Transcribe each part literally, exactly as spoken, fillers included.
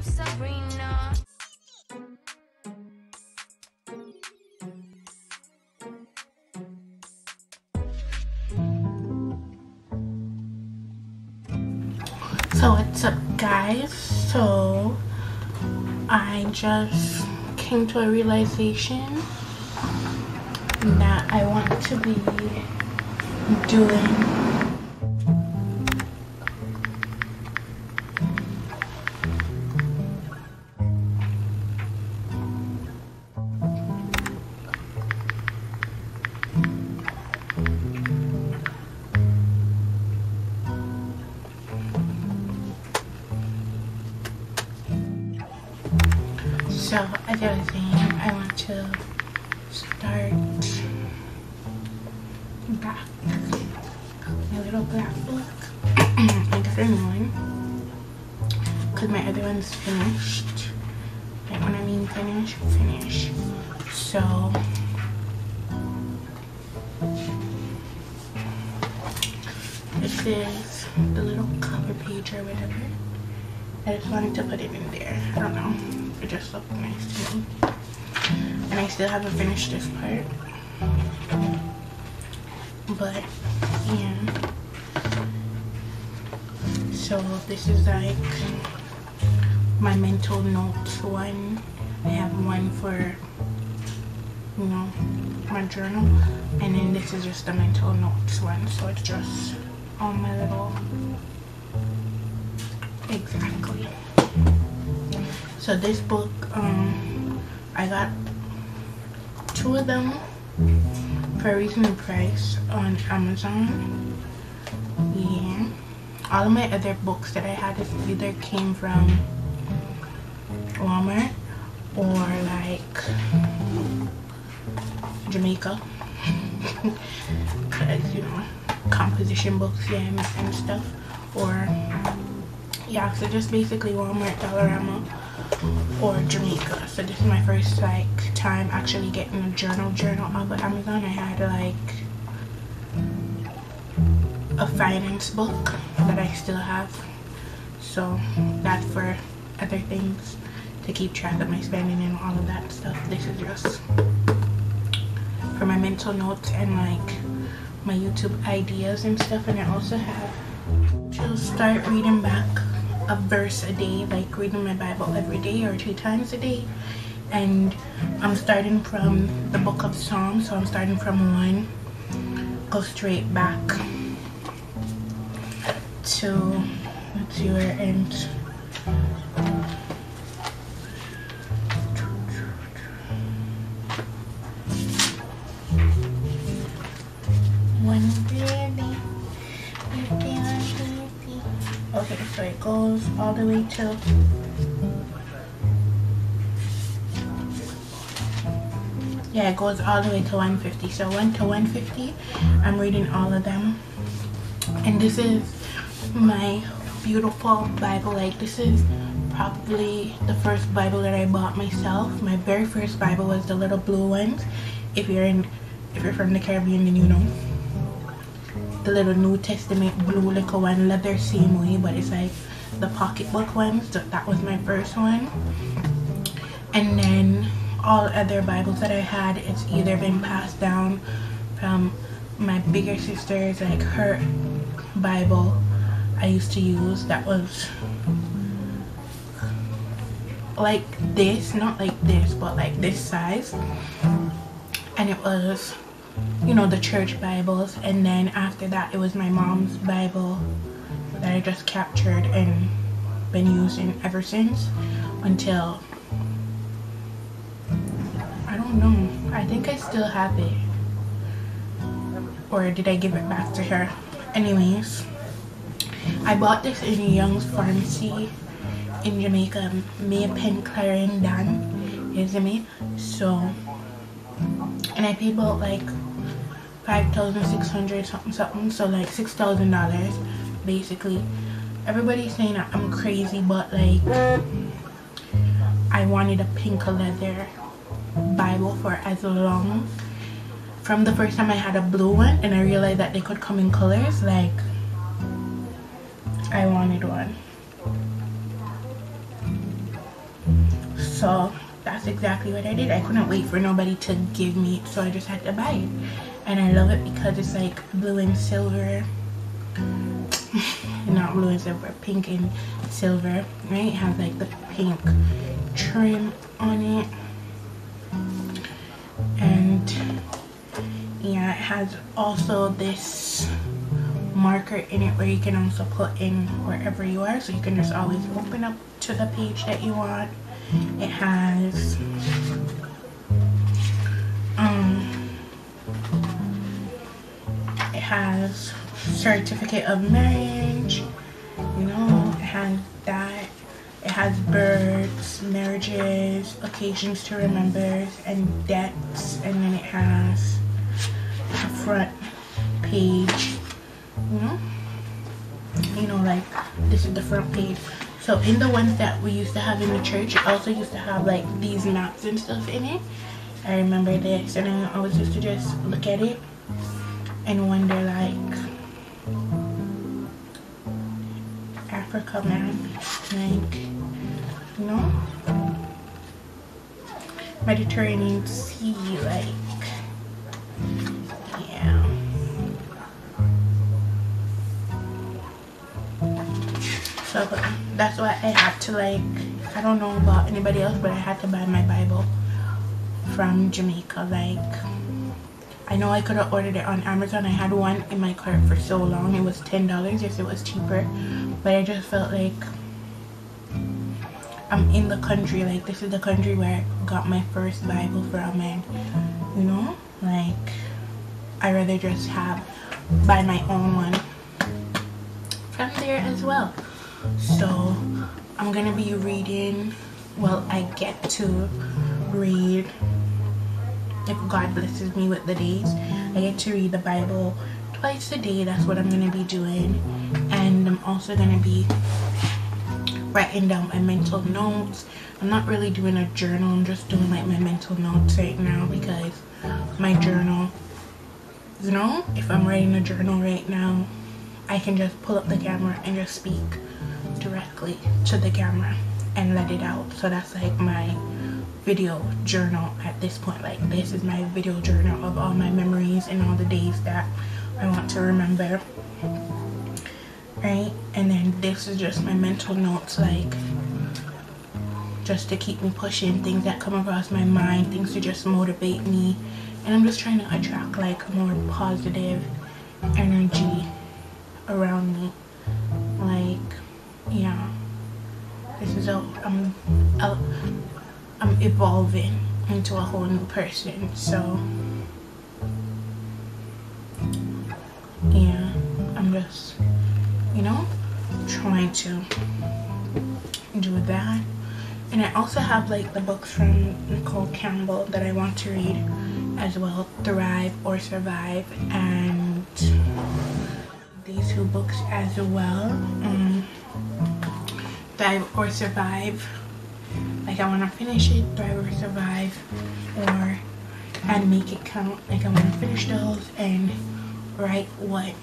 Sabrina. So what's up guys? So I just came to a realization that I want to be doing so another thing, I want to start back my little black book. I got a new one because my other one's finished. Like when I mean finish, finish. So this is the little cover page or whatever. I just wanted to put it in there. I don't know. It just looked nice to me. And I still haven't finished this part. But yeah. So this is like my mental notes one. I have one for, you know, my journal. And then this is just the mental notes one. So it's just all my little, exactly. So this book, um, I got two of them for a reasonable price on Amazon. Yeah. All of my other books that I had either came from Walmart or like Jamaica. Cause you know, composition books, yeah, and, and stuff. Or yeah, so just basically Walmart, Dollarama, or Jamaica. So this is my first like time actually getting a journal journal off of Amazon. I had like a finance book that I still have, so that's for other things to keep track of my spending and all of that stuff. This is just for my mental notes and like my YouTube ideas and stuff. And I also have to start reading back a verse a day, like reading my Bible every day or two times a day. And I'm starting from the book of Psalms, so I'm starting from one, go straight back to, let's see where it ends. Okay, so it goes all the way to yeah, it goes all the way to one fifty. So one to one fifty, I'm reading all of them. And this is my beautiful Bible. Like this is probably the first Bible that I bought myself. My very first Bible was the little blue ones. If you're in, if you're from the Caribbean, then you know. The little New Testament blue little one, leather same way, but it's like the pocketbook ones. So that was my first one. And then all other Bibles that I had, it's either been passed down from my bigger sisters, like her Bible I used to use that was like this, not like this, but like this size. And it was, you know, the church Bibles. And then after that it was my mom's Bible that I just captured and been using ever since until, I don't know, I think I still have it, or did I give it back to her? Anyways, I bought this in Young's Pharmacy in Jamaica, May Pen Clarendon, isn't it? So, and I paid about like five thousand six hundred something something, so like six thousand dollars basically. Everybody's saying that I'm crazy, but like I wanted a pink leather Bible for as long, from the first time I had a blue one and I realized that they could come in colors. Like I wanted one. So that's exactly what I did. I couldn't wait for nobody to give me it, so I just had to buy it. And I love it because it's like blue and silver. Not blue and silver, pink and silver, right? It has like the pink trim on it. And yeah, it has also this marker in it where you can also put in wherever you are, so you can just always open up to the page that you want. It has um it has certificate of marriage, you know, it has that. It has births, marriages, occasions to remember, and deaths. And then it has a front page, you know, you know, like this is the front page. So in the ones that we used to have in the church, it also used to have like these maps and stuff in it. I remember this, and I always used to just look at it and wonder, like, Africa, man, like, you know, Mediterranean Sea, like, yeah. So that's why I had to, like, I don't know about anybody else, but I had to buy my Bible from Jamaica. Like, I know I could have ordered it on Amazon. I had one in my cart for so long. It was ten dollars if it was cheaper. But I just felt like I'm in the country. Like, this is the country where I got my first Bible from. And, you know, like, I rather just have, buy my own one from there as well. So, I'm going to be reading, well, I get to read, if God blesses me with the days, I get to read the Bible twice a day. That's what I'm going to be doing. And I'm also going to be writing down my mental notes. I'm not really doing a journal. I'm just doing like my mental notes right now, because my journal, you know, if I'm writing a journal right now, I can just pull up the camera and just speak directly to the camera and let it out. So that's like my video journal at this point. Like, this is my video journal of all my memories and all the days that I want to remember, right? And then this is just my mental notes, like, just to keep me pushing, things that come across my mind, things to just motivate me. And I'm just trying to attract like more positive energy around me. Like, yeah, this is a I'm a, I'm evolving into a whole new person. So yeah, I'm just, you know, trying to do that. And I also have like the books from Nicole Campbell that I want to read as well, Thrive or Survive, and these two books as well, um, Thrive or Survive. Like, I want to finish it, Thrive or Survive, or and Make It Count. Like, I want to finish those and write what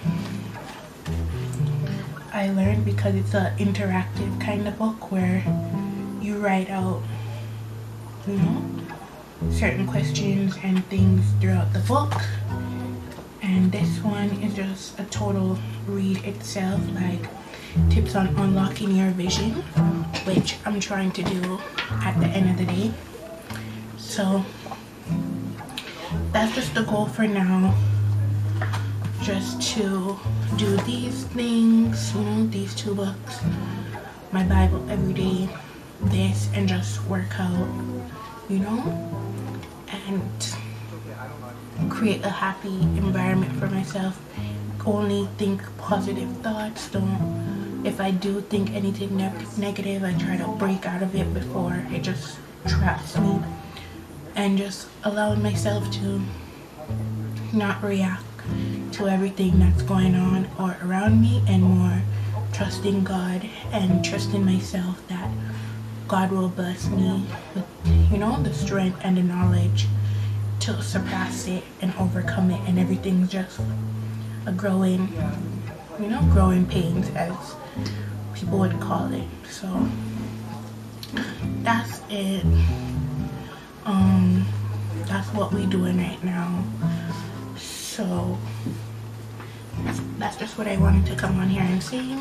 I learned, because it's an interactive kind of book where you write out, you know, certain questions and things throughout the book. And this one is just a total read itself, like tips on unlocking your vision, which I'm trying to do at the end of the day. So that's just the goal for now, just to do these things, you know, these two books, my Bible every day, this, and just work out, you know, and create a happy environment for myself. Only think positive thoughts. Don't, if I do think anything ne negative, I try to break out of it before it just traps me, and just allowing myself to not react to everything that's going on or around me, and more trusting God and trusting myself that God will bless me with, you know, the strength and the knowledge to surpass it and overcome it, and everything's just a growing, you know, growing pains, as people would call it. So that's it. Um, that's what we're doing right now. So that's just what I wanted to come on here and say.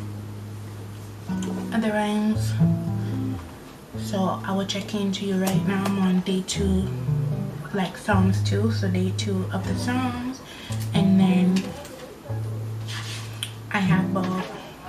Other rhymes. So I will check into you right now. I'm on day two, like Psalms two, so day two of the Psalms, and then I have about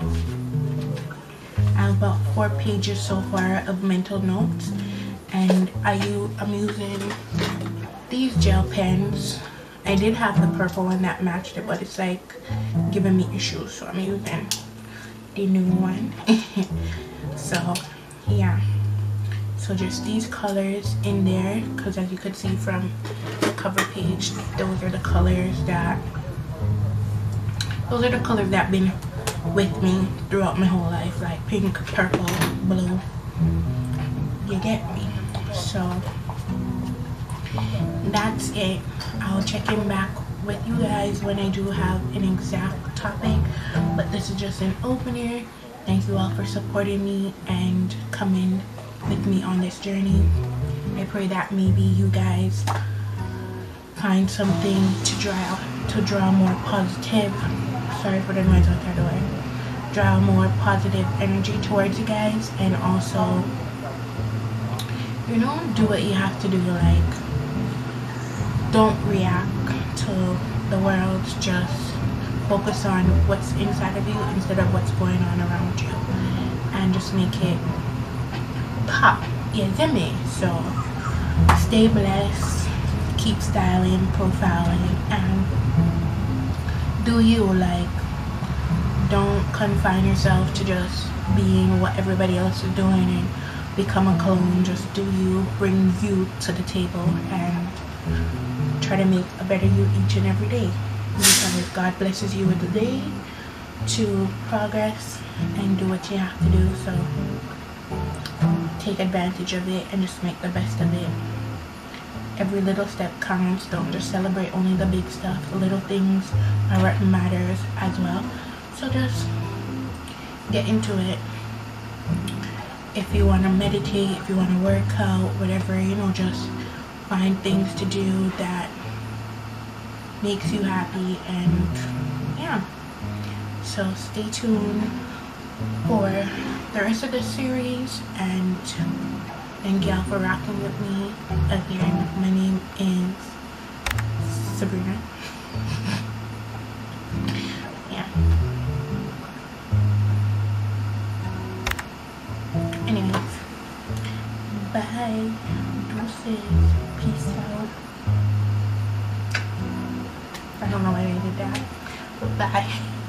I have about four pages so far of mental notes, and I use I'm using these gel pens. I did have the purple one that matched it, but it's like giving me issues, so I'm using the new one. So yeah, so just these colors in there, because as you could see from the cover page, those are the colors that those are the colors that been with me throughout my whole life, like pink, purple, blue, you get me. So that's it. I'll check in back with you guys when I do have an exact topic, but this is just an opener. Thank you all for supporting me and coming with me on this journey. I pray that maybe you guys find something to draw to draw more positive, sorry for the noise outside the way, draw more positive energy towards you guys, and also, you know, do what you have to do. Like, don't react to the world, just focus on what's inside of you instead of what's going on around you, and just make it pop. Yeah, get me. So stay blessed, keep styling, profiling, and do you. Like, don't confine yourself to just being what everybody else is doing and become a clone. Just do you, bring you to the table, and try to make a better you each and every day, because God blesses you with the day to progress and do what you have to do. So take advantage of it and just make the best of it. Every little step counts. Don't just celebrate only the big stuff. The little things are what matters as well. So just get into it. If you want to meditate, if you want to work out, whatever, you know, just find things to do that makes you happy. And yeah, so stay tuned for the rest of the series, and thank y'all for rocking with me. Again, my name is Sabrina. Yeah. Anyways, bye. Deuces. Peace out. I don't know why I did that. Bye.